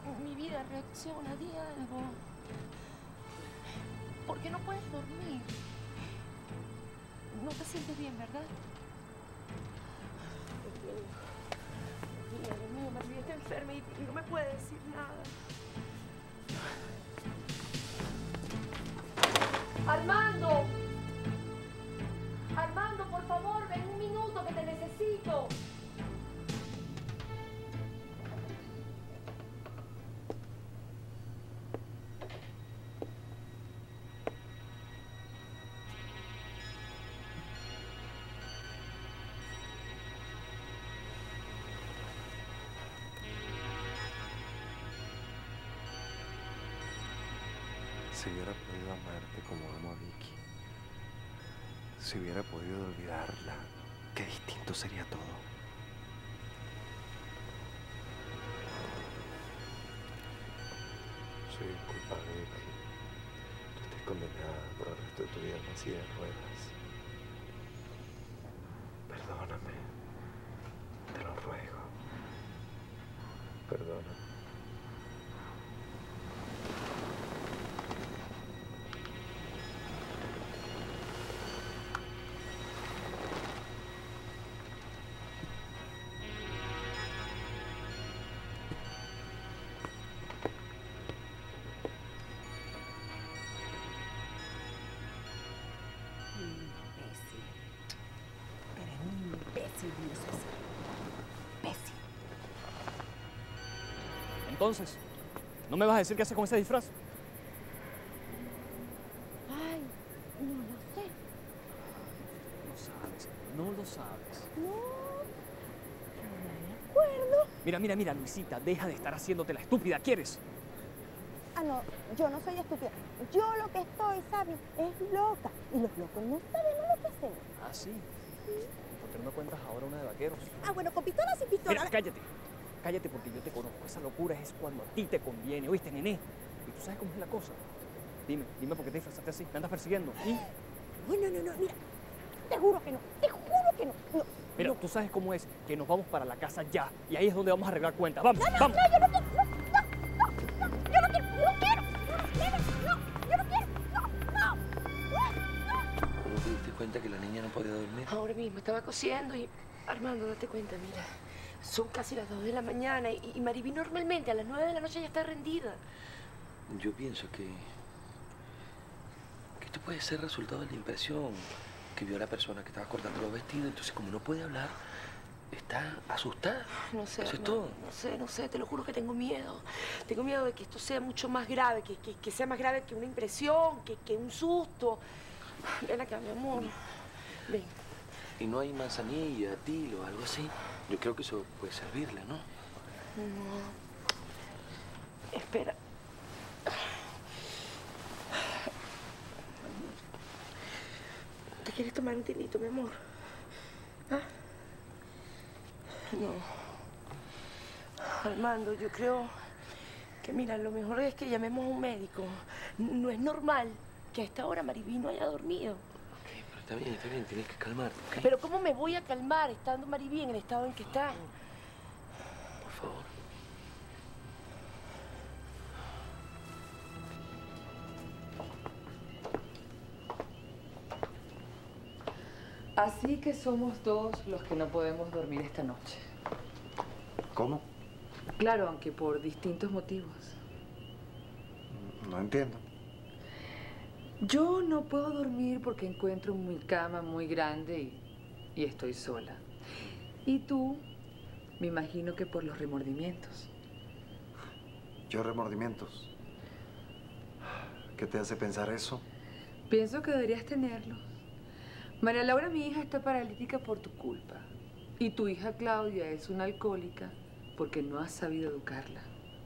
mi vida reacciona, di algo. ¿Por qué no puedes dormir? No te sientes bien, ¿verdad? Dios mío, María está enferma y no me puede decir nada. ¡Armando! Armando, por favor, ven un minuto que te necesito. Si hubiera podido amarte como amo a Vicky, si hubiera podido olvidarla, qué distinto sería todo. Soy culpable de que tú estés condenada por el resto de tu vida en una silla de ruedas. Perdóname, te lo ruego. Perdóname. Entonces, ¿no me vas a decir qué haces con ese disfraz? Ay, no lo sé. No sabes, no lo sabes. No me acuerdo. Mira, Luisita, deja de estar haciéndote la estúpida, ¿quieres? Ah, no, yo no soy estúpida. Yo lo que estoy, ¿sabes? Es loca. Y los locos no sabemos lo que hacemos. Ah, sí. ¿Por qué no me cuentas ahora una de vaqueros? Ah, bueno, con pistola sin pistola. Mira, cállate. Cállate porque yo te conozco. Esa locura es cuando a ti te conviene, ¿oíste, nené? Y tú sabes cómo es la cosa. Dime por qué te disfrazaste así. ¿Me andas persiguiendo? ¿Y? No, mira. Te juro que no. No. Mira, no. tú sabes cómo es, que nos vamos para la casa ya. Y ahí es donde vamos a arreglar cuentas. ¡Vamos, vamos! No, yo no quiero. Yo no quiero. ¿Cómo te diste cuenta que la niña no podía dormir? Ahora mismo estaba cosiendo y... Armando, date cuenta, mira. Son casi las 2 de la mañana y Mariví normalmente a las 9 de la noche ya está rendida. Yo pienso que esto puede ser resultado de la impresión que vio la persona que estaba cortando los vestidos. Entonces, como no puede hablar, está asustada. No sé, Eso es Armando, todo. no sé, te lo juro que tengo miedo. Tengo miedo de que esto sea mucho más grave, que sea más grave que una impresión, que un susto. Ven acá, mi amor. Ven. Y no hay manzanilla, tilo, algo así. Yo creo que eso puede servirle, ¿no? No. Espera. ¿Te quieres tomar un tinito, mi amor? ¿Ah? No. Armando, yo creo que, mira, lo mejor es que llamemos a un médico. No es normal que a esta hora Mariví no haya dormido. Ok, pero está bien, tienes que calmarte, ¿ok? Pero ¿cómo me voy a calmar estando Mariví en el estado en que está? Por favor. Así que somos dos los que no podemos dormir esta noche. ¿Cómo? Claro, aunque por distintos motivos. No entiendo. Yo no puedo dormir porque encuentro mi cama muy grande y estoy sola. Y tú, me imagino que por los remordimientos. ¿Yo remordimientos? ¿Qué te hace pensar eso? Pienso que deberías tenerlos. María Laura, mi hija, está paralítica por tu culpa. Y tu hija Claudia es una alcohólica porque no has sabido educarla.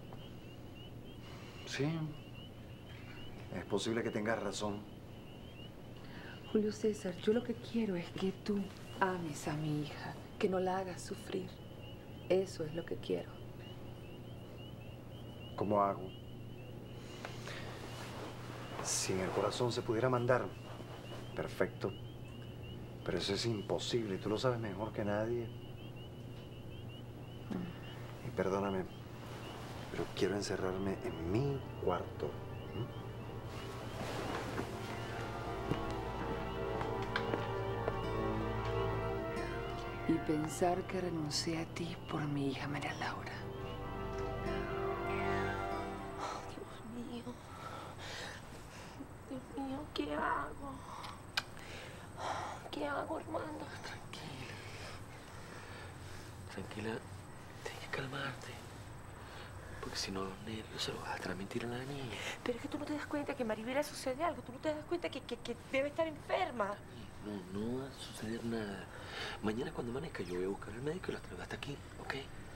Sí. Es posible que tengas razón. Julio César, yo lo que quiero es que tú ames a mi hija, que no la hagas sufrir. Eso es lo que quiero. ¿Cómo hago? Si en el corazón se pudiera mandar, perfecto. Pero eso es imposible, tú lo sabes mejor que nadie. Y perdóname, pero quiero encerrarme en mi cuarto. Y pensar que renuncié a ti por mi hija María Laura. Dios mío. Dios mío, ¿qué hago? ¿Qué hago, Armando? Tranquila. Tranquila. Tienes que calmarte. Porque si no, los nervios se los vas a transmitir a la niña. Pero es que tú no te das cuenta que a Maribela sucede algo. Tú no te das cuenta que debe estar enferma. No, no va a suceder nada. Mañana cuando amanezca yo voy a buscar al médico y la traigo hasta aquí, ¿ok?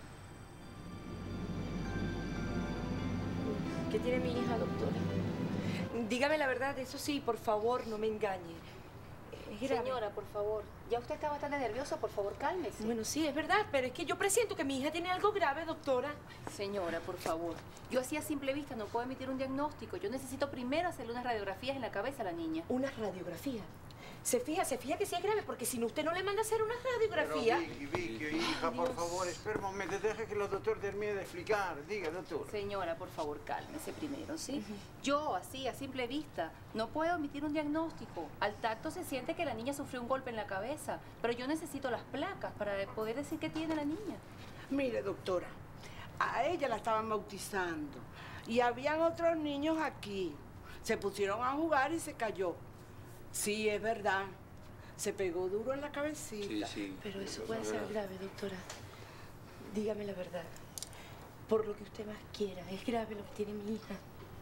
¿Qué tiene mi hija, doctora? Dígame la verdad, eso sí, por favor, no me engañe. Es grave. Señora, por favor, ya usted está bastante nerviosa, por favor, cálmese. Bueno, sí, es verdad, pero es que yo presiento que mi hija tiene algo grave, doctora. Señora, por favor, yo así a simple vista no puedo emitir un diagnóstico. Yo necesito primero hacerle unas radiografías en la cabeza a la niña. Una radiografía. Se fija que sí es grave, porque si no, usted no le manda a hacer una radiografía. Pero Vicky, hija, por favor, espera un momento, deje que el doctor termine de explicar. Diga, doctor. Señora, por favor, cálmese primero, ¿sí? Yo, así, a simple vista, no puedo emitir un diagnóstico. Al tacto se siente que la niña sufrió un golpe en la cabeza, pero yo necesito las placas para poder decir qué tiene la niña. Mire, doctora, a ella la estaban bautizando y habían otros niños aquí. Se pusieron a jugar y se cayó. Sí, es verdad. Se pegó duro en la cabecita. Sí. Pero eso puede ser grave, doctora. Dígame la verdad. Por lo que usted más quiera, es grave lo que tiene mi hija.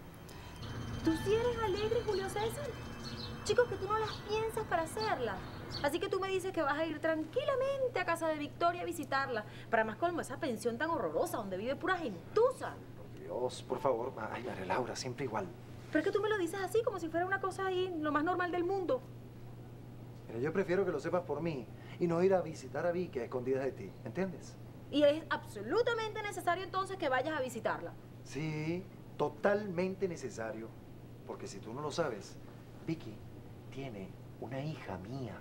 ¿Tú sí eres alegre, Julio César? Chicos, que tú no las piensas para hacerla. Así que tú me dices que vas a ir tranquilamente a casa de Victoria a visitarla. Para más colmo, esa pensión tan horrorosa donde vive pura gentuza. Dios, por favor. Ay, María Laura, siempre igual. Pero es que tú me lo dices así, como si fuera una cosa ahí, lo más normal del mundo. Mira, yo prefiero que lo sepas por mí y no ir a visitar a Vicky a escondidas de ti, ¿entiendes? Y es absolutamente necesario entonces que vayas a visitarla. Sí, totalmente necesario. Porque si tú no lo sabes, Vicky tiene una hija mía.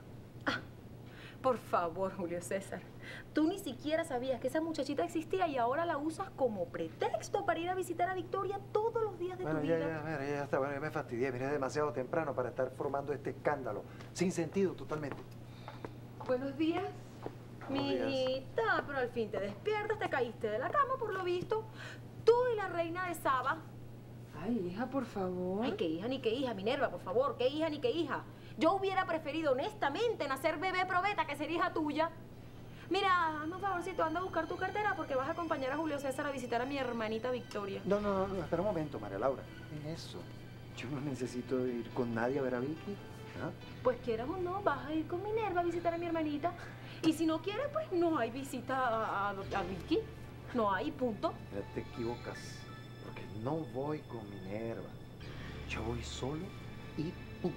Por favor, Julio César. Tú ni siquiera sabías que esa muchachita existía y ahora la usas como pretexto para ir a visitar a Victoria todos los días de tu vida. Ya está, bueno, ya me fastidié. Mira, es demasiado temprano para estar formando este escándalo. Sin sentido, totalmente. Buenos días. Mi hijita, pero al fin te despiertas, te caíste de la cama por lo visto. Tú y la reina de Saba. Ay, hija, por favor. Ay, qué hija ni qué hija, Minerva, por favor. Qué hija ni qué hija. Yo hubiera preferido honestamente nacer bebé probeta que ser hija tuya. Mira, hazme un favorcito, anda a buscar tu cartera porque vas a acompañar a Julio César a visitar a mi hermanita Victoria. No, espera un momento, María Laura. ¿Qué es eso? Yo no necesito ir con nadie a ver a Vicky. ¿Ah? Pues quieras o no, vas a ir con Minerva a visitar a mi hermanita. Y si no quieres, pues no hay visita a Vicky. No hay, punto. Mira, te equivocas. Porque no voy con Minerva. Yo voy solo y punto.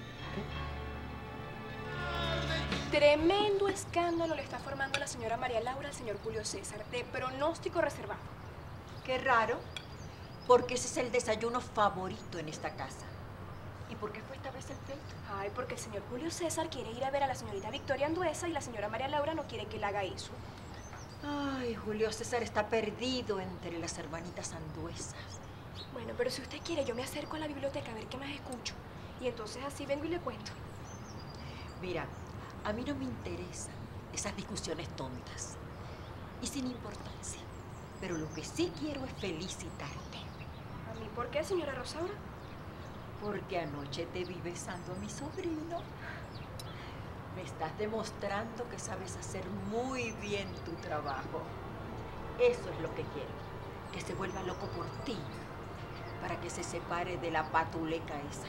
Tremendo escándalo le está formando la señora María Laura al señor Julio César, de pronóstico reservado. Qué raro, porque ese es el desayuno favorito en esta casa. ¿Y por qué fue esta vez el pleito? Ay, porque el señor Julio César quiere ir a ver a la señorita Victoria Anduesa y la señora María Laura no quiere que él haga eso. Ay, Julio César está perdido entre las hermanitas Anduesas. Bueno, pero si usted quiere, yo me acerco a la biblioteca a ver qué más escucho. Y entonces así vengo y le cuento. Mira, a mí no me interesan esas discusiones tontas y sin importancia. Pero lo que sí quiero es felicitarte. ¿A mí por qué, señora Rosaura? Porque anoche te vi besando a mi sobrino. Me estás demostrando que sabes hacer muy bien tu trabajo. Eso es lo que quiero. Que se vuelva loco por ti. Para que se separe de la patuleca esa.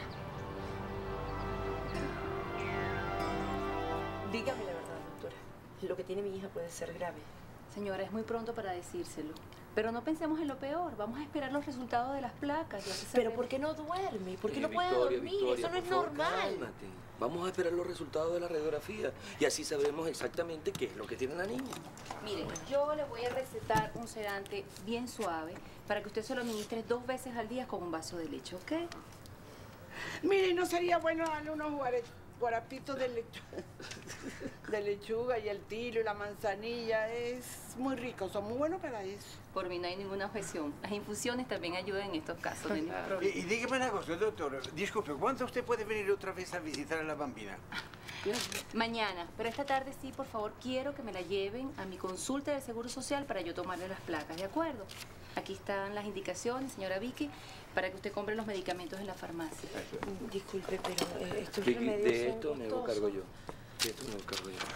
Dígame la verdad, doctora. Lo que tiene mi hija puede ser grave. Señora, es muy pronto para decírselo. Pero no pensemos en lo peor. Vamos a esperar los resultados de las placas. Pero ¿por qué no duerme? ¿Por qué no puede dormir? Victoria, eso no es por favor, normal. Cálmate. Vamos a esperar los resultados de la radiografía y así sabremos exactamente qué es lo que tiene la niña. Mire, yo le voy a recetar un sedante bien suave para que usted se lo administre 2 veces al día con un vaso de leche, ¿ok? Mire, ¿no sería bueno darle unos guarapitos de lechuga y el tilo y la manzanilla es muy rico, son muy buenos para eso. Por mí no hay ninguna objeción. Las infusiones también ayudan en estos casos. No hay ningún problema. Y dígame una cosa, doctor. Disculpe, ¿cuándo usted puede venir otra vez a visitar a la bambina? Mañana, pero esta tarde sí, por favor, quiero que me la lleven a mi consulta del Seguro Social para yo tomarle las placas, ¿de acuerdo? Aquí están las indicaciones, señora Vicky, para que usted compre los medicamentos en la farmacia. Disculpe, pero estos Vicky, remedios de son esto me hago costosos. cargo yo. De esto me hago cargo yo.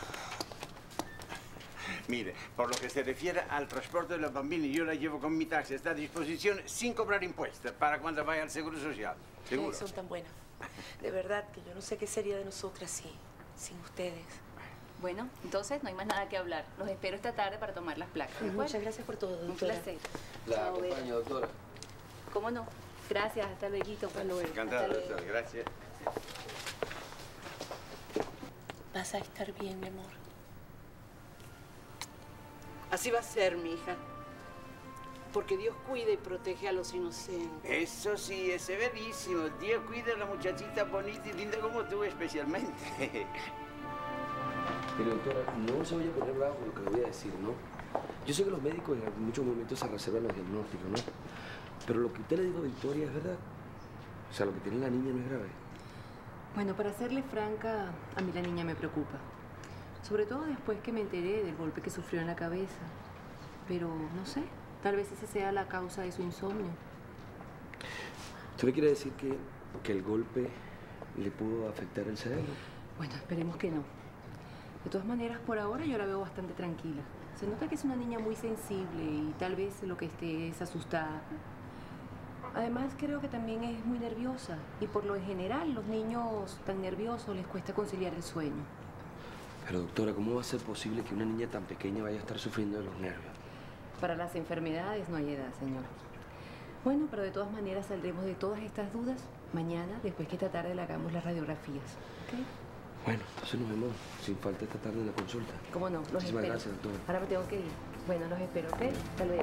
Mire, por lo que se refiere al transporte de los bambini, yo la llevo con mi taxi, está a disposición sin cobrar impuestos para cuando vaya al Seguro Social. ¿Seguro? Son tan buenas. De verdad que yo no sé qué sería de nosotras sin ustedes. Bueno, entonces no hay más nada que hablar. Los espero esta tarde para tomar las placas. ¿de acuerdo? Muchas gracias por todo, Un doctora. placer. La Chao, Vera. acompaño, doctora. ¿Cómo no? Gracias, hasta luego. Hasta luego. Encantado, doctor. Gracias. Vas a estar bien, mi amor. Así va a ser, mi hija. Porque Dios cuida y protege a los inocentes. Eso sí, es severísimo. Dios cuida a la muchachita bonita y linda como tú, especialmente. Pero doctora, no se vaya a poner bravo con lo que le voy a decir, ¿no? Yo sé que los médicos en muchos momentos se reservan los diagnósticos, ¿no? Pero lo que usted le dijo a Victoria es verdad. O sea, lo que tiene la niña no es grave. Bueno, para serle franca, a mí la niña me preocupa. Sobre todo después que me enteré del golpe que sufrió en la cabeza. Pero, no sé, tal vez esa sea la causa de su insomnio. ¿Usted me quiere decir que el golpe le pudo afectar el cerebro? Bueno, esperemos que no. De todas maneras, por ahora yo la veo bastante tranquila. Se nota que es una niña muy sensible y tal vez lo que esté es asustada. Además, creo que también es muy nerviosa. Y por lo en general, los niños tan nerviosos les cuesta conciliar el sueño. Pero doctora, ¿cómo va a ser posible que una niña tan pequeña vaya a estar sufriendo de los nervios? Para las enfermedades no hay edad, señor. Bueno, pero de todas maneras saldremos de todas estas dudas mañana, después que esta tarde le hagamos las radiografías. ¿Ok? Bueno, entonces nos vemos sin falta esta tarde en la consulta. ¿Cómo no? Los Muchísimas espero. gracias, doctora. Ahora me tengo que ir. Bueno, los espero, ¿ok? Hasta luego.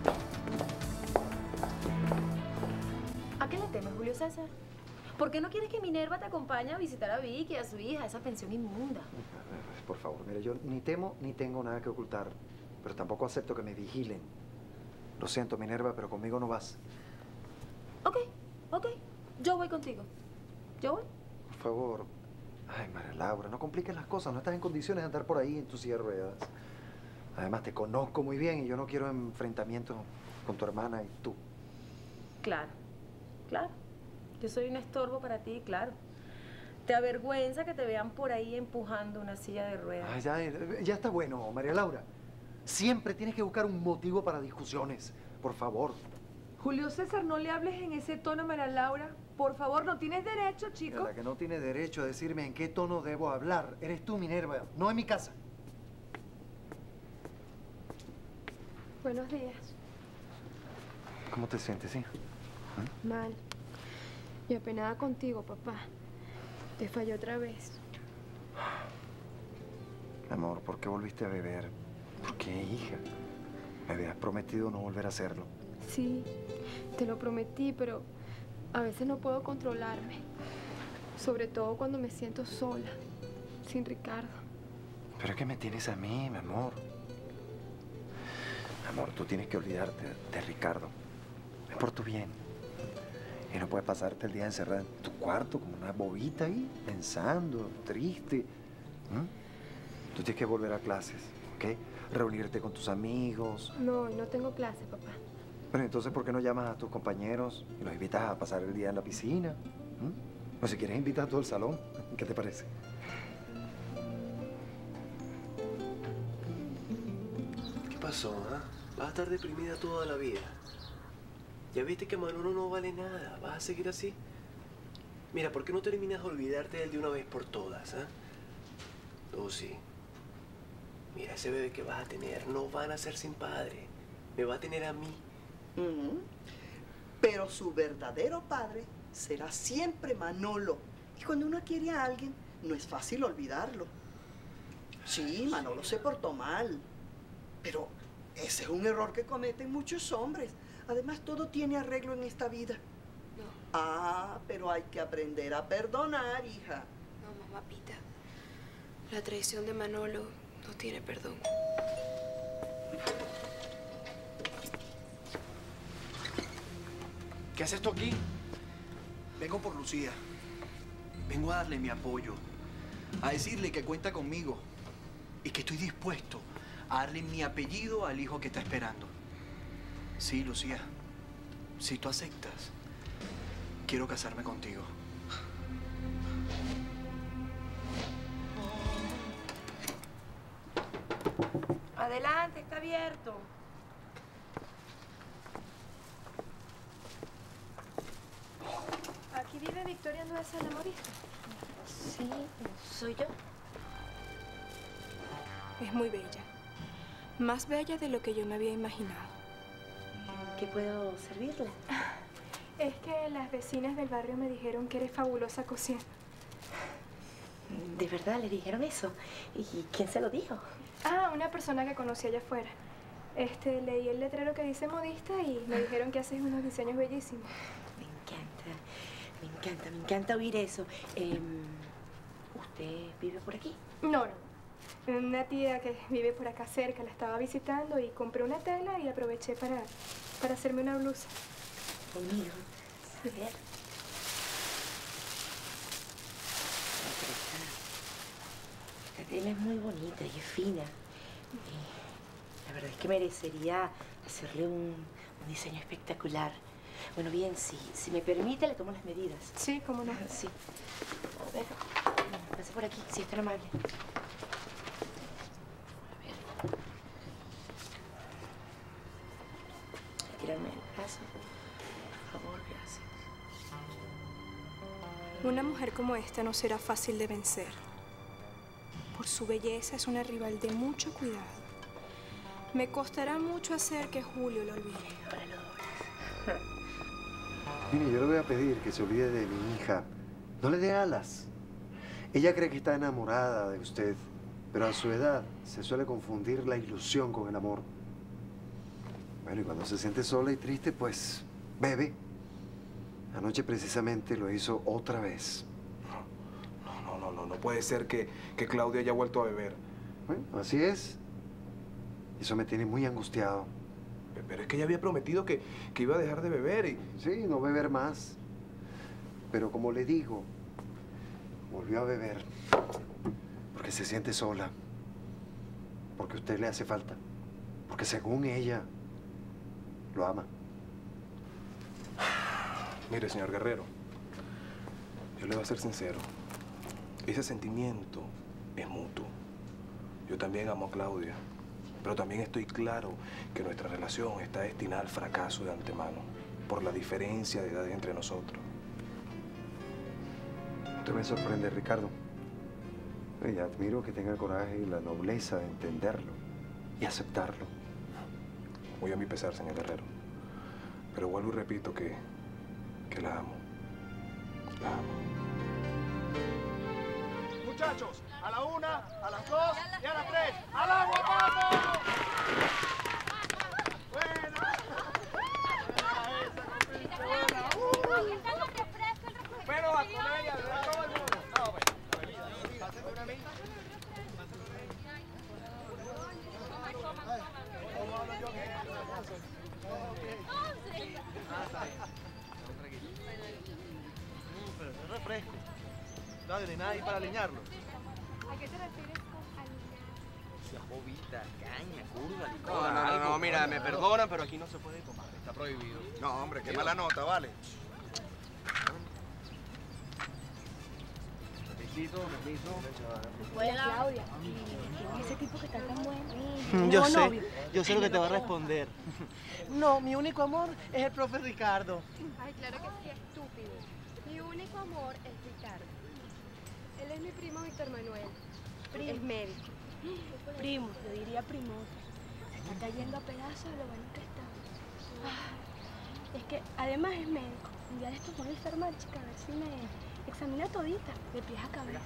¿A qué le temes, Julio César? ¿Por qué no quieres que Minerva te acompañe a visitar a Vicky, a su hija, a esa pensión inmunda? Por favor, mira, yo ni temo ni tengo nada que ocultar, pero tampoco acepto que me vigilen. Lo siento, Minerva, pero conmigo no vas. Ok. Yo voy contigo. ¿Yo voy? Por favor. Ay, María Laura, no compliques las cosas. No estás en condiciones de andar por ahí en tu silla de ruedas. Además, te conozco muy bien y yo no quiero enfrentamientos con tu hermana y tú. Claro. Yo soy un estorbo para ti, claro. Te avergüenza que te vean por ahí empujando una silla de ruedas. Ay, ya está bueno, María Laura. Siempre tienes que buscar un motivo para discusiones. Por favor. Julio César, no le hables en ese tono, María Laura. Por favor, no tienes derecho, chico. La que no tiene derecho a decirme en qué tono debo hablar eres tú, Minerva, no en mi casa. Buenos días. ¿Cómo te sientes, sí? Mal. Y apenada contigo, papá. Te falló otra vez. Amor, ¿por qué volviste a beber? ¿Por qué, hija? Me habías prometido no volver a hacerlo. Sí, te lo prometí, pero a veces no puedo controlarme. Sobre todo cuando me siento sola, sin Ricardo. ¿Pero es que me tienes a mí, mi amor? Amor, tú tienes que olvidarte de Ricardo. Es por tu bien. Y no puedes pasarte el día encerrada en tu cuarto como una bobita ahí, pensando, triste. Tú tienes que volver a clases, ¿ok? Reunirte con tus amigos. No, no tengo clase, papá. Pero entonces, ¿por qué no llamas a tus compañeros y los invitas a pasar el día en la piscina? O si quieres, invitar a todo el salón. ¿Qué te parece? ¿Qué pasó, ah? Vas a estar deprimida toda la vida. Ya viste que Manolo no vale nada. ¿Vas a seguir así? Mira, ¿por qué no terminas de olvidarte de él de una vez por todas, ah? Oh, sí. Mira, ese bebé que vas a tener no van a ser sin padre. Me va a tener a mí. Pero su verdadero padre será siempre Manolo. Y cuando uno quiere a alguien, no es fácil olvidarlo. Sí, Manolo se portó mal. Pero ese es un error que cometen muchos hombres. Además, todo tiene arreglo en esta vida. Ah, pero hay que aprender a perdonar, hija. No, mamá. papita. La traición de Manolo no tiene perdón. ¿Qué haces tú aquí? Vengo por Lucía. Vengo a darle mi apoyo. A decirle que cuenta conmigo. Y que estoy dispuesto a darle mi apellido al hijo que está esperando. Sí, Lucía. Si tú aceptas, quiero casarme contigo. Adelante, está abierto. ¿Aquí vive Victoria Nueza, la modista? Sí, soy yo. Es muy bella. Más bella de lo que yo me había imaginado. ¿Qué puedo servirle? Es que las vecinas del barrio me dijeron que eres fabulosa cosiendo. ¿De verdad le dijeron eso? ¿Y quién se lo dijo? Ah, una persona que conocí allá afuera. Leí el letrero que dice modista y me dijeron que haces unos diseños bellísimos. Me encanta oír eso. ¿Usted vive por aquí? No. Una tía que vive por acá cerca la estaba visitando y compré una tela y aproveché para hacerme una blusa. ¿Conmigo? A ver. Esta tela es muy bonita y es fina. La verdad es que merecería hacerle un diseño espectacular. Bueno, bien, si me permite, le tomo las medidas. Sí, cómo no. Sí. A ver, pase por aquí, si es tan amable. A ver. Estirarme el brazo. Por favor, gracias. Una mujer como esta no será fácil de vencer. Por su belleza es una rival de mucho cuidado. Me costará mucho hacer que Julio lo olvide. Mire, yo le voy a pedir que se olvide de mi hija. No le dé alas. Ella cree que está enamorada de usted, pero a su edad se suele confundir la ilusión con el amor. Bueno, y cuando se siente sola y triste, pues bebe. Anoche precisamente lo hizo otra vez. No puede ser que Claudia haya vuelto a beber. Bueno, así es. Eso me tiene muy angustiado. Pero es que ella había prometido que iba a dejar de beber y... Sí, no beber más. Pero como le digo, volvió a beber. Porque se siente sola. Porque a usted le hace falta. Porque según ella, lo ama. Mire, señor Guerrero, yo le voy a ser sincero. Ese sentimiento es mutuo. Yo también amo a Claudia. Pero también estoy claro que nuestra relación está destinada al fracaso de antemano por la diferencia de edad entre nosotros. Usted me sorprende, Ricardo. Y admiro que tenga el coraje y la nobleza de entenderlo y aceptarlo. Muy a mi pesar, señor Guerrero. Pero vuelvo y repito que la amo. La amo. Muchachos, a la 1, a las 2 y a las 3. ¡Al agua, vamos! ¡Buena! Pero a comer, a todo el mundo. No, bueno. Pásenme una milla. ¿Cómo hablo yo? Pero es refresco. No hay nada ahí para aliñarlo. ¿A qué te refieres con aliñar? Sea bobita, caña, curva, licor. No, mira, me perdonan, pero aquí no se puede tomar. Está prohibido. No, hombre, qué mala nota, vale. Permiso. Hola, Claudia. ¿Quién es ese tipo que está tan bueno? Yo sé lo que te va a responder. No, mi único amor es el profe Ricardo. Ay, claro que sí, estúpido. Mi único amor es Ricardo. Él es mi primo Víctor Manuel. Es médico. Primo, yo diría primote. Se está cayendo a pedazos de lo bueno que está. Es que además es médico. Un día de estos voy a enfermar, chica, a ver si me examina todita, de pies a cabeza.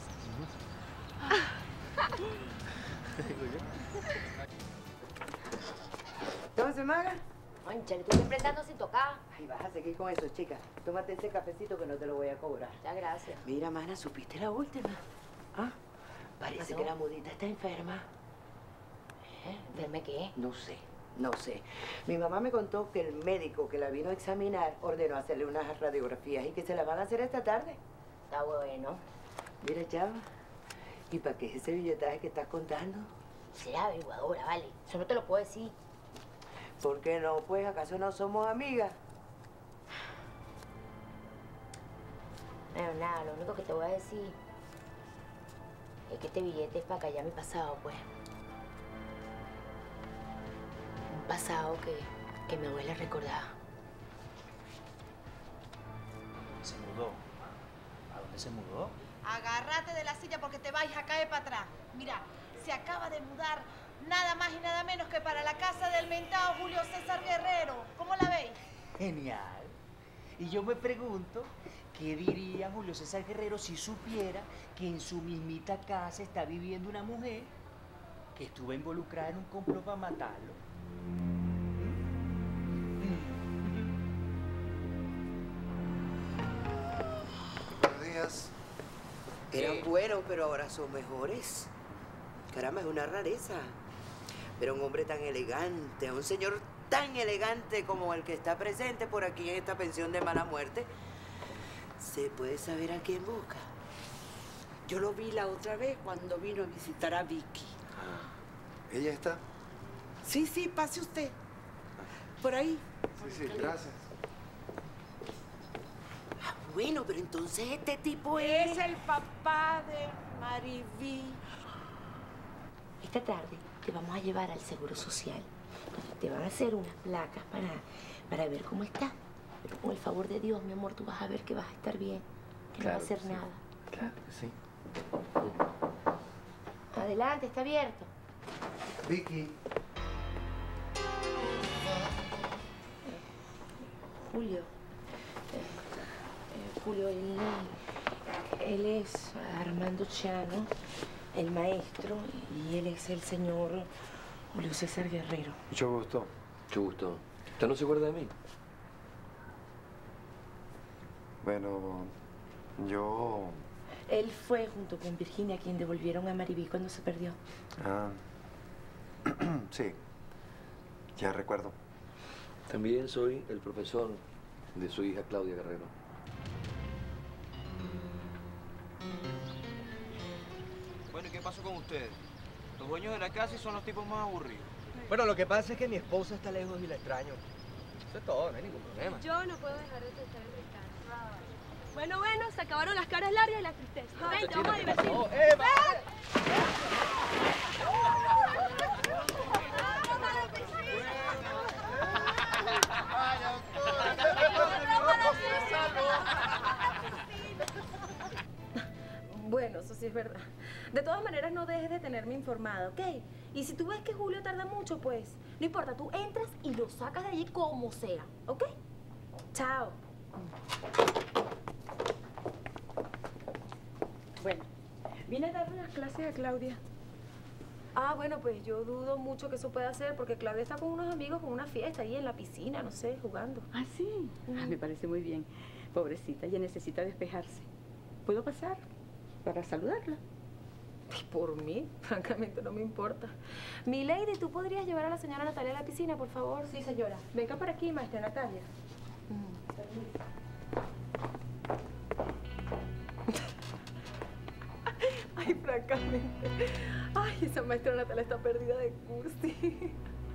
¿Cómo se maga? Concha, tú siempre estando sin tocar. Ay, vas a seguir con eso, chica. Tómate ese cafecito que no te lo voy a cobrar. Muchas gracias. Mira, mana, ¿supiste la última? Parece que la mudita está enferma. ¿Enferma qué? No sé, no sé. Mi mamá me contó que el médico que la vino a examinar ordenó hacerle unas radiografías y que se las van a hacer esta tarde. Está bueno. Mira, chava, ¿y para qué es ese billetaje que estás contando? Será averiguadora, vale. Eso no te lo puedo decir. ¿Por qué no? Pues, ¿acaso no somos amigas? Bueno, nada, lo único que te voy a decir es que este billete es para callar mi pasado, pues. Un pasado que mi abuela recordaba. ¿Se mudó? ¿A dónde se mudó? Agárrate de la silla porque te vais a caer para atrás. Mira, se acaba de mudar nada más y nada menos que para la casa del mentado Julio César Guerrero. ¿Cómo la veis? Genial. Y yo me pregunto, ¿qué diría Julio César Guerrero si supiera que en su mismita casa está viviendo una mujer que estuvo involucrada en un complot para matarlo? Buenos días. Eran buenos, pero ahora son mejores. Caramba, es una rareza. Pero un hombre tan elegante, un señor tan elegante como el que está presente por aquí en esta pensión de mala muerte, ¿se puede saber a quién busca? Yo lo vi la otra vez cuando vino a visitar a Vicky. ¿Ella está? Sí, sí, pase usted. Por ahí. Sí, gracias. Bueno, pero entonces este tipo es el papá de Mariví. Esta tarde te vamos a llevar al Seguro Social. Te van a hacer unas placas para ver cómo está. Pero con el favor de Dios, mi amor, tú vas a ver que vas a estar bien. Que no va a hacer nada. Claro que sí. Adelante, está abierto. Vicky. Julio. Julio, él es Armando Chano, el maestro, y él es el señor Julio César Guerrero. Mucho gusto. Mucho gusto. ¿Usted no se acuerda de mí? Bueno, yo... Él fue junto con Virginia quien devolvieron a Mariví cuando se perdió. Ah, sí, ya recuerdo. También soy el profesor de su hija Claudia Guerrero. Bueno, ¿y qué pasó con ustedes? Los dueños de la casa y son los tipos más aburridos. Bueno, lo que pasa es que mi esposa está lejos y la extraño. Eso es todo, no hay ningún problema. Yo no puedo dejar de pensar en Ricardo. Bueno, se acabaron las caras largas y la tristeza. Vente, vamos a divertirnos. Bueno, eso sí es verdad. De todas maneras, no dejes de tenerme informada, ¿ok? Y si tú ves que Julio tarda mucho, pues, no importa, tú entras y lo sacas de allí como sea, ¿ok? Chao. Bueno, vine a darle unas clases a Claudia. Ah, bueno, pues yo dudo mucho que eso pueda hacer porque Claudia está con unos amigos con una fiesta ahí en la piscina, no sé, jugando. ¿Ah, sí? Me parece muy bien. Pobrecita, ella necesita despejarse. ¿Puedo pasar para saludarla? Por mí, francamente no me importa. Mi lady, ¿tú podrías llevar a la señora Natalia a la piscina, por favor? Sí, señora. Venga para aquí, maestra Natalia. Ay, francamente. Ay, esa maestra Natalia está perdida de cursi.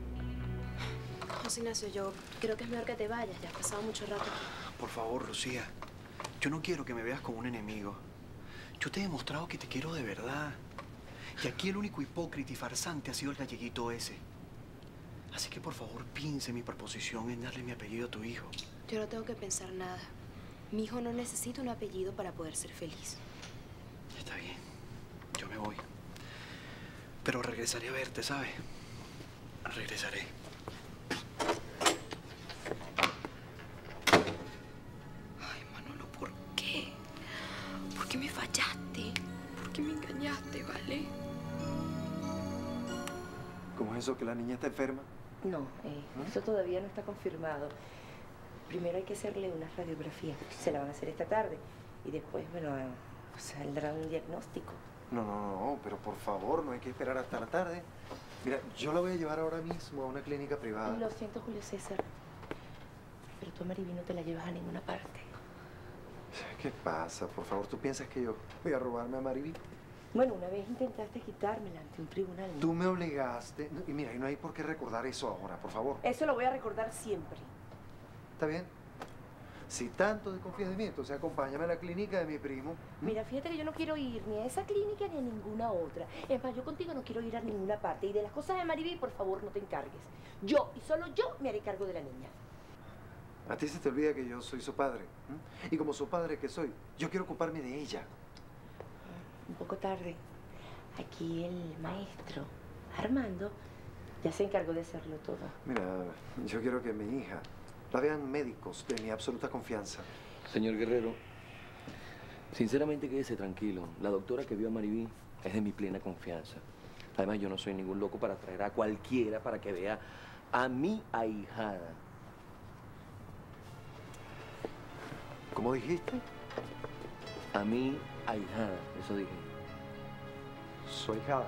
José Ignacio, yo creo que es mejor que te vayas. Ya has pasado mucho rato aquí. Por favor, Lucía. Yo no quiero que me veas como un enemigo. Yo te he demostrado que te quiero de verdad. Y aquí el único hipócrita y farsante ha sido el galleguito ese. Así que, por favor, piense mi proposición en darle mi apellido a tu hijo. Yo no tengo que pensar nada. Mi hijo no necesita un apellido para poder ser feliz. Está bien. Yo me voy. Pero regresaré a verte, ¿sabes? Regresaré. Ay, Manolo, ¿por qué? ¿Por qué me fallaste? ¿Por qué me engañaste, vale? ¿Cómo es eso, que la niña está enferma? No, eso todavía no está confirmado. Primero hay que hacerle una radiografía. Se la van a hacer esta tarde. Y después, bueno, saldrá un diagnóstico. No, pero por favor, no hay que esperar hasta la tarde. Mira, yo la voy a llevar ahora mismo a una clínica privada. Lo siento, Julio César, pero tú a Mariví no te la llevas a ninguna parte. ¿Qué pasa? Por favor, ¿tú piensas que yo voy a robarme a Mariví? Bueno, una vez intentaste quitármela ante un tribunal. Tú me obligaste. Y mira, y no hay por qué recordar eso ahora, por favor. Eso lo voy a recordar siempre. ¿Está bien? Si tanto desconfías de mí, entonces acompáñame a la clínica de mi primo. Mira, fíjate que yo no quiero ir ni a esa clínica ni a ninguna otra. Es más, yo contigo no quiero ir a ninguna parte. Y de las cosas de Mariví, por favor, no te encargues. Yo, y solo yo, me haré cargo de la niña. A ti se te olvida que yo soy su padre. Y como su padre que soy, yo quiero ocuparme de ella. Un poco tarde. Aquí el maestro, Armando, ya se encargó de hacerlo todo. Mira, yo quiero que mi hija la vean médicos de mi absoluta confianza. Señor Guerrero, sinceramente quédese tranquilo. La doctora que vio a Mariví es de mi plena confianza. Además, yo no soy ningún loco para traer a cualquiera para que vea a mi ahijada. ¿Cómo dijiste? A mi ahijada, eso dije. Su ahijada.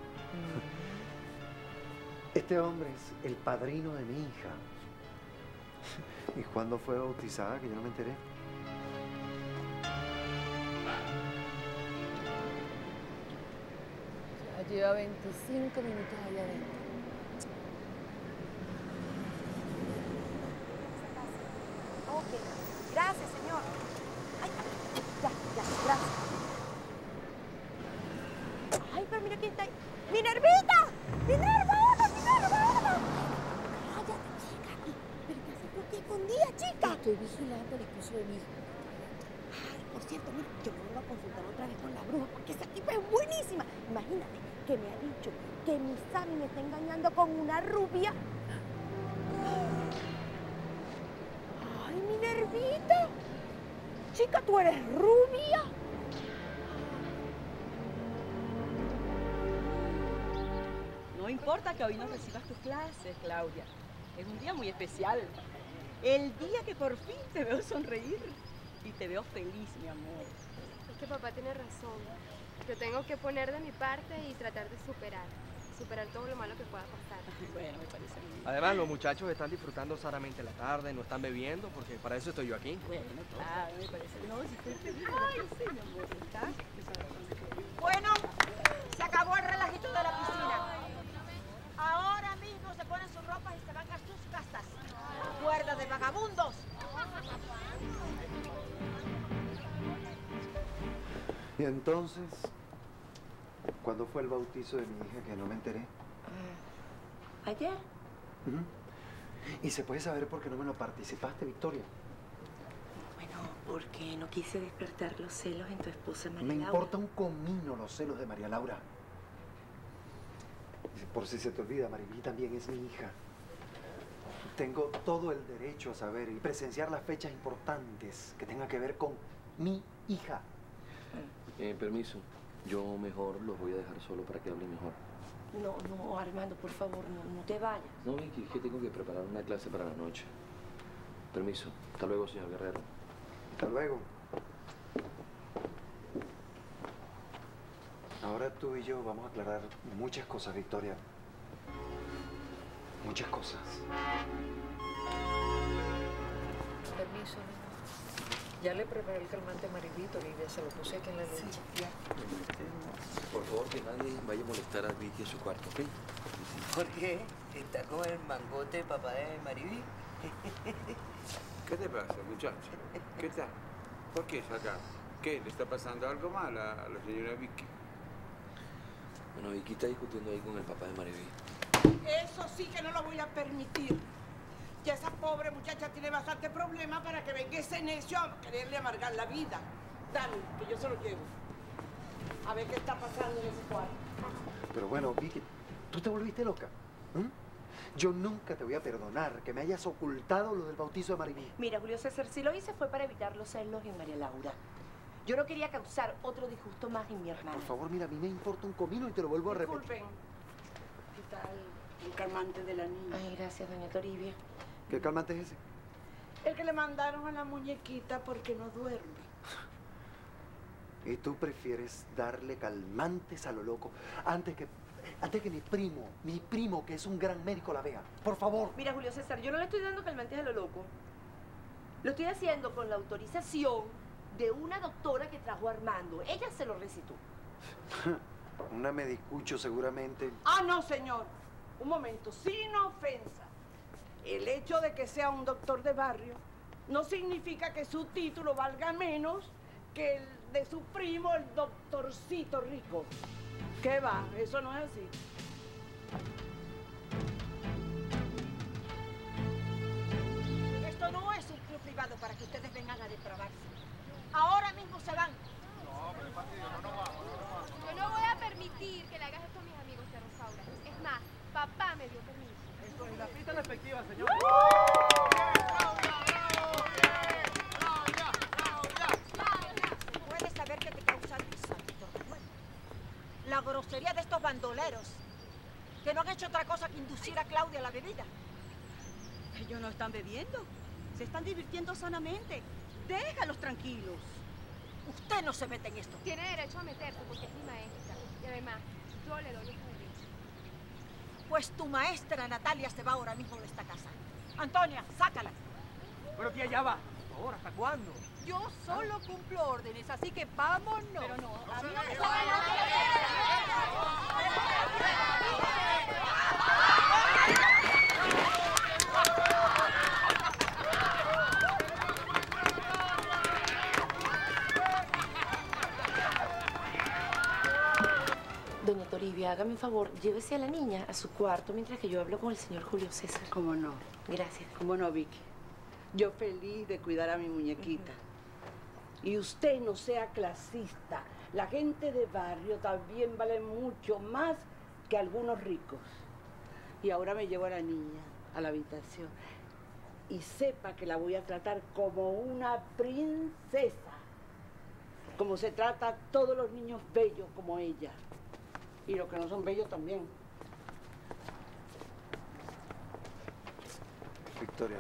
Este hombre es el padrino de mi hija. ¿Y cuándo fue bautizada? Que yo no me enteré. Ya lleva 25 minutos allá adentro. Ok, gracias, señor. Ay, ya, gracias. Ay, pero mira quién está ahí. ¡Minervita! ¡Minerva! Cállate, chica. ¿Pero qué haces tú aquí escondida, chica? Estoy vigilando al esposo de mi hijo. Ay, por cierto, mira, yo me vengo a consultar otra vez con la bruja porque esa tipa es buenísima. Imagínate que me ha dicho que mi Sammy me está engañando con una rubia. Ay, Minervita. Chica, ¿tú eres rubia? No importa que hoy no recibas tus clases, Claudia. Es un día muy especial. El día que por fin te veo sonreír y te veo feliz, mi amor. Es que papá tiene razón. Yo tengo que poner de mi parte y tratar de superar todo lo malo que pueda pasar. Bueno, me parece bien. Además, los muchachos están disfrutando sanamente la tarde, no están bebiendo, porque para eso estoy yo aquí. Bueno, claro, me parece. No, si estoy feliz. Ay, sí, mi amor, ¿está? Bueno, se acabó el relajito de la piscina. Ahora mismo se ponen sus ropas y se van a sus casas. ¡Cuerda de vagabundos! Y entonces, ¿cuándo fue el bautizo de mi hija que no me enteré? ¿Ayer? ¿Y se puede saber por qué no me lo participaste, Victoria? Bueno, porque no quise despertar los celos en tu esposa María Me Laura. importa un comino los celos de María Laura. Por si se te olvida, Mariví también es mi hija. Tengo todo el derecho a saber y presenciar las fechas importantes que tengan que ver con mi hija. Permiso. Yo mejor los voy a dejar solo para que hablen mejor. No, Armando, por favor, no te vayas. No, Vicky, es que tengo que preparar una clase para la noche. Permiso. Hasta luego, señor Guerrero. Hasta luego. Ahora tú y yo vamos a aclarar muchas cosas, Victoria. Muchas cosas. Permiso, nena. Ya le preparé el calmante a Maribito, Olivia, se lo puse aquí en la leche. Por favor, que nadie vaya a molestar a Vicky en su cuarto, ¿ok? ¿Por qué? ¿Está con el mangote papá de Mariví? ¿Qué te pasa, muchacho? ¿Qué tal? ¿Por qué es acá? ¿Qué? ¿Le está pasando algo mal a la señora Vicky? Bueno, Vicky está discutiendo ahí con el papá de Mariví. Eso sí que no lo voy a permitir. Ya esa pobre muchacha tiene bastante problema para que venga ese necio a quererle amargar la vida. Dame, que yo se lo llevo. A ver qué está pasando en ese cuarto. Pero bueno, Vicky, ¿tú te volviste loca? Yo nunca te voy a perdonar que me hayas ocultado lo del bautizo de Mariví. Mira, Julio César, si lo hice fue para evitar los celos en María Laura. Yo no quería causar otro disgusto más en mi hermana. Por favor, mira, a mí me importa un comino y te lo vuelvo a repetir. Disculpen. ¿Qué tal el calmante de la niña? Ay, gracias, doña Toribia. ¿Qué calmante es ese? El que le mandaron a la muñequita porque no duerme. Y tú prefieres darle calmantes a lo loco antes que mi primo, que es un gran médico, la vea. Por favor. Mira, Julio César, yo no le estoy dando calmantes a lo loco. Lo estoy haciendo con la autorización de una doctora que trajo a Armando. Ella se lo recitó. Una medicucho seguramente. Ah, no, señor. Un momento, sin ofensa. El hecho de que sea un doctor de barrio no significa que su título valga menos que el de su primo, el doctorcito rico. ¿Qué va? Eso no es así. Esto no es un club privado para que ustedes vengan a depravarse. Ahora mismo se van. No, pero Fastidio, no nos vamos. Yo no voy a permitir que le hagas esto a mis amigos de Rosaura. Es más, papá me dio permiso. Eso es la pista respectiva, señor. Puedes saber qué te causa risa, Víctor Manuel. La grosería de estos bandoleros, que no han hecho otra cosa que inducir a Claudia a la bebida. Ellos no están bebiendo. Se están divirtiendo sanamente. Déjalos tranquilos. Usted no se mete en esto. Tiene derecho a meterse porque es mi maestra. Y además, yo le doy ese derecho. Pues tu maestra Natalia se va ahora mismo de esta casa. Antonia, sácala. Pero tía, ya va. Por favor, ¿hasta cuándo? Yo solo cumplo órdenes, así que vámonos. Pero no, a mí no me Doña Toribia, hágame un favor, llévese a la niña a su cuarto mientras que yo hablo con el señor Julio César. ¿Cómo no? Gracias. ¿Cómo no, Vicky? Yo feliz de cuidar a mi muñequita. Y usted no sea clasista. La gente de barrio también vale mucho más que algunos ricos. Y ahora me llevo a la niña a la habitación. Y sepa que la voy a tratar como una princesa. Como se trata a todos los niños bellos como ella. Y los que no son bellos también. Victoria,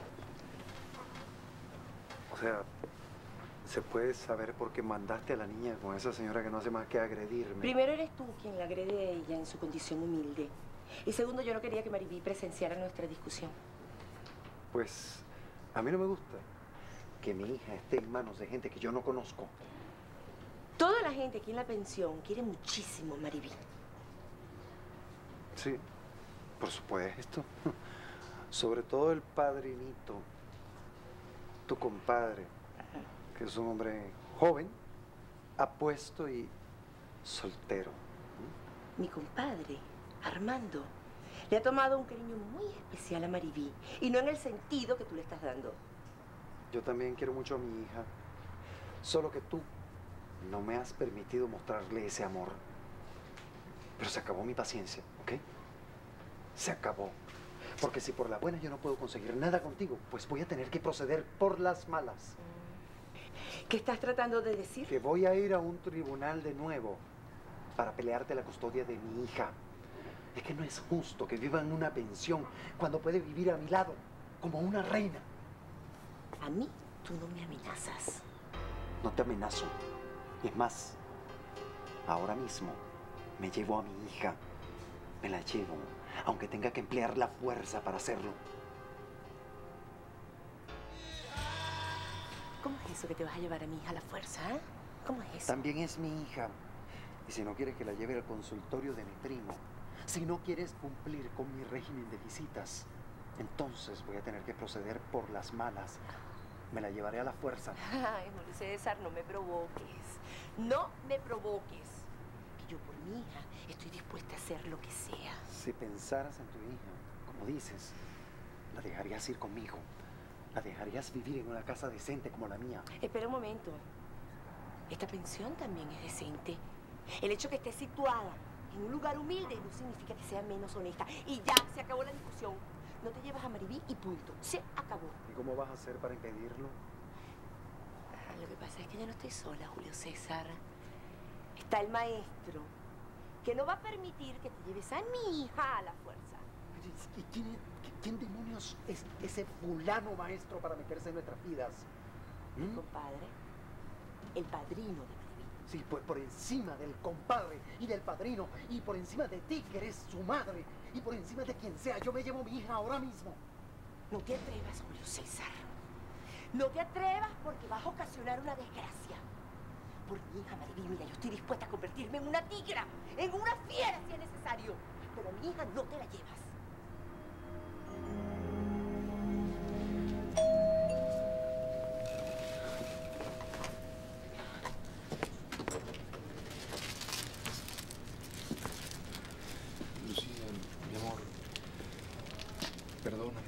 o sea, ¿se puede saber por qué mandaste a la niña con esa señora que no hace más que agredirme? Primero eres tú quien la agrede a ella en su condición humilde. Y segundo, yo no quería que Mariví presenciara nuestra discusión. Pues a mí no me gusta que mi hija esté en manos de gente que yo no conozco. Toda la gente aquí en la pensión quiere muchísimo a Mariví. Sí, por supuesto. Sobre todo el padrinito, tu compadre, que es un hombre joven, apuesto y soltero. Mi compadre, Armando, le ha tomado un cariño muy especial a Mariví. Y no en el sentido que tú le estás dando. Yo también quiero mucho a mi hija. Solo que tú no me has permitido mostrarle ese amor. Pero se acabó mi paciencia, ¿ok? Se acabó. Porque si por la buena yo no puedo conseguir nada contigo, pues voy a tener que proceder por las malas. ¿Qué estás tratando de decir? Que voy a ir a un tribunal de nuevo para pelearte la custodia de mi hija. Es que no es justo que viva en una pensión cuando puede vivir a mi lado, como una reina. A mí, tú no me amenazas. No te amenazo. Es más, ahora mismo me llevo a mi hija. Me la llevo, aunque tenga que emplear la fuerza para hacerlo. ¿Cómo es eso que te vas a llevar a mi hija a la fuerza, eh? ¿Cómo es eso? También es mi hija. Y si no quieres que la lleve al consultorio de mi primo, si no quieres cumplir con mi régimen de visitas, entonces voy a tener que proceder por las malas. Me la llevaré a la fuerza. Ay, Julio César, no me provoques. No me provoques. Que yo por mi hija estoy dispuesta a hacer lo que sea. Si pensaras en tu hija, como dices, la dejarías ir conmigo. La dejarías vivir en una casa decente como la mía. Espera un momento. Esta pensión también es decente. El hecho que esté situada en un lugar humilde no significa que sea menos honesta. Y ya, se acabó la discusión. No te llevas a Mariví y punto. Se acabó. ¿Y cómo vas a hacer para impedirlo? Lo que pasa es que ya no estoy sola, Julio César. Está el maestro, que no va a permitir que te lleves a mi hija a la fuerza. ¿Y quién demonios es ese fulano maestro para meterse en nuestras vidas? Mi compadre, el padrino de Mariví. Sí, pues por encima del compadre y del padrino, y por encima de ti, que eres su madre, y por encima de quien sea, yo me llevo a mi hija ahora mismo. No te atrevas, Julio César. No te atrevas porque vas a ocasionar una desgracia. Por mi hija, Mariví, mira, yo estoy dispuesta a convertirme en una tigra, en una fiera si es necesario. Pero a mi hija no te la llevas. Lucía, mi amor, perdóname.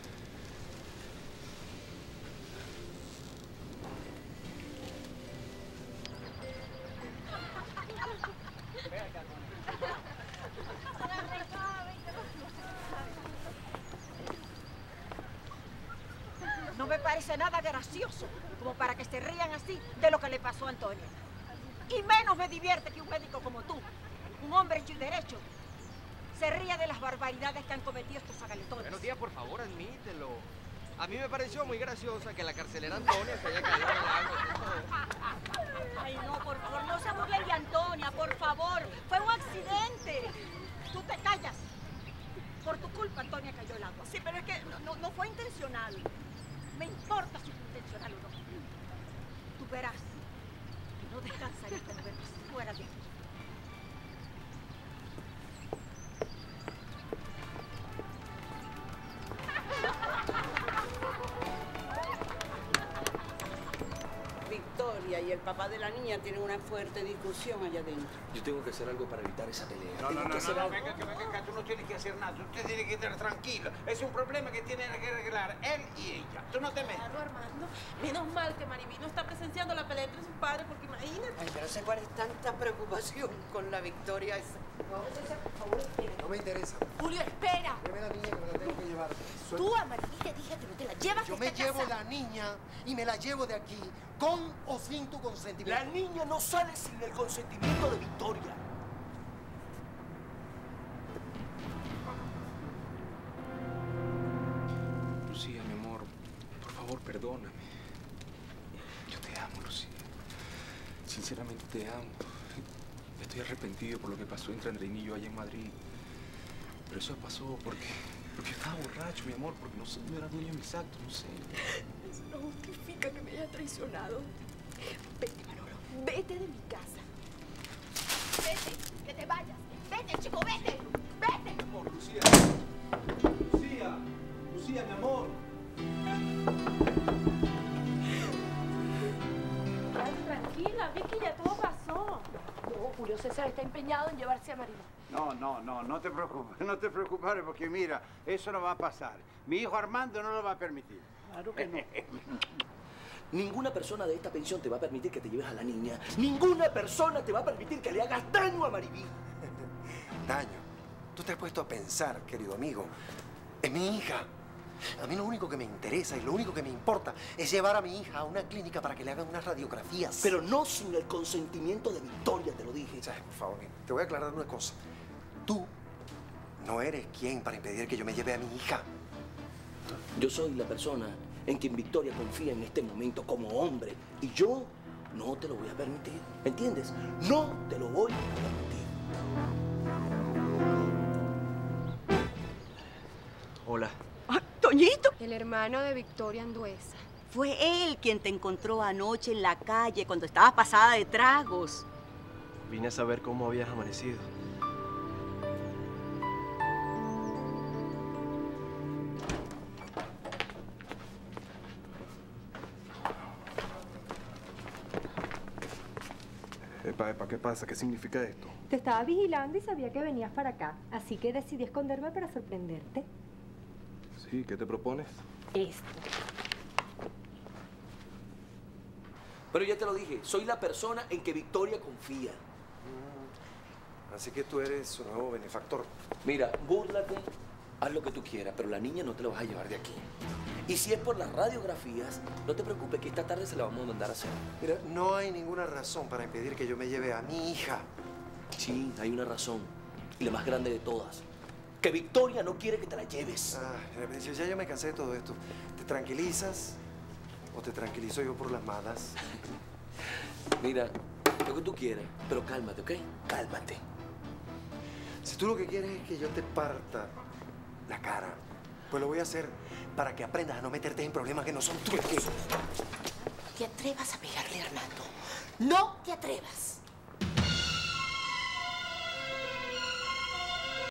No me parece nada gracioso como para que se rían así de lo que le pasó a Antonia. Y menos me divierte que un médico como tú, un hombre hecho y derecho, se ría de las barbaridades que han cometido estos zagaletones. Bueno, tía, por favor, admítelo. A mí me pareció muy graciosa que la carcelera Antonia se haya caído en el agua. Ay, no, por favor, no se burlen de Antonia, por favor. Fue un accidente. Tú te callas. Por tu culpa, Antonia cayó al agua. Sí, pero es que no fue intencional. Me importa si fue intencional o no. Tú verás que no descansaré hasta vernos fuera de aquí. Victoria y el papá de la niña tienen una fuerte discusión allá adentro. Yo tengo que hacer algo para evitar esa pelea. No, Tengo no, que no, hacer no, algo. venga, tú no tienes que hacer nada. Usted tiene que estar tranquila. Es un problema que tienen que arreglar él y ella. Tú no te metas. Claro, Armando. Menos mal que Mariví no está presenciando la pelea entre sus padres, porque imagínate. Ay, yo no sé cuál es tanta preocupación con la Victoria esa. No me interesa. Julio, espera. Deme la niña que me la tengo que llevar. Tú a Mariví te dije que no te la llevas. Yo me llevo la niña y me la llevo de aquí, con o sin tu consentimiento. La niña no sale sin el consentimiento de Victoria. Lucía, mi amor, por favor, perdóname. Yo te amo, Lucía. Sinceramente te amo. Estoy arrepentido por lo que pasó entre Andreina y yo allá en Madrid. Pero eso pasó porque estaba borracho, mi amor, porque no era dueño de mis actos, no sé. Eso no justifica que me haya traicionado. Vete, Manolo, vete de mi casa. Vete, que te vayas. Vete, chico, vete. Vete. Mi amor, Lucía. Lucía, mi amor. Tranquila, Vicky, ya todo pasó. No, Julio César está empeñado en llevarse a Mariví. No te preocupes, porque mira, eso no va a pasar. Mi hijo Armando no lo va a permitir. Claro que no. Ninguna persona de esta pensión te va a permitir que te lleves a la niña. Ninguna persona te va a permitir que le hagas daño a Mariví. Daño. Tú te has puesto a pensar, querido amigo, en mi hija. A mí lo único que me interesa y lo único que me importa es llevar a mi hija a una clínica para que le hagan unas radiografías. Pero no sin el consentimiento de Victoria, te lo dije. ¿Sabes? Por favor, mira, te voy a aclarar una cosa. Tú no eres quien para impedir que yo me lleve a mi hija. Yo soy la persona en quien Victoria confía en este momento como hombre. Y yo no te lo voy a permitir. ¿Entiendes? No te lo voy a permitir. Hola. ¡Toñito! El hermano de Victoria Anduesa. Fue él quien te encontró anoche en la calle cuando estabas pasada de tragos. Vine a saber cómo habías amanecido. Epa, ¿qué pasa? ¿Qué significa esto? Te estaba vigilando y sabía que venías para acá, así que decidí esconderme para sorprenderte. Sí, ¿qué te propones? Esto. Pero ya te lo dije, soy la persona en que Victoria confía. Así que tú eres su nuevo benefactor. Mira, búrlate, haz lo que tú quieras, pero la niña no te la vas a llevar de aquí. Y si es por las radiografías, no te preocupes que esta tarde se la vamos a mandar a hacer. Mira, no hay ninguna razón para impedir que yo me lleve a mi hija. Sí, hay una razón. Y la más grande de todas. Que Victoria no quiere que te la lleves. Ya yo me cansé de todo esto. ¿Te tranquilizas o te tranquilizo yo por las malas? Mira, Lo que tú quieras, pero cálmate, ¿ok? Cálmate. Si tú lo que quieres es que yo te parta la cara, pues lo voy a hacer para que aprendas a no meterte en problemas que no son tuyos. Te atrevas a pegarle a Hernando. No te atrevas.